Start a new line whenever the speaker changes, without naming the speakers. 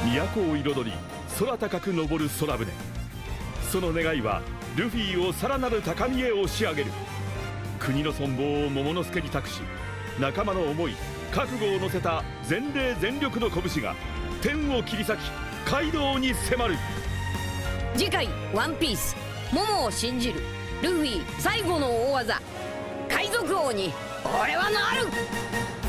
都を彩り空高く昇る空船。その願いはルフィをさらなる高みへ押し上げる。国の存亡を桃之助に託し、仲間の思い覚悟を乗せた全霊全力の拳が天を切り裂きカイドウに迫る。
次回「ワンピース桃を信じるルフィ最後の大技海賊王に俺はなる。